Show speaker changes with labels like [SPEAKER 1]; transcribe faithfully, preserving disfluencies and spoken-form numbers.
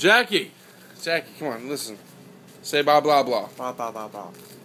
[SPEAKER 1] Jackie. Jackie, come on, listen. Say Bob Loblaw.
[SPEAKER 2] Bob, Bob, Bob, Bob.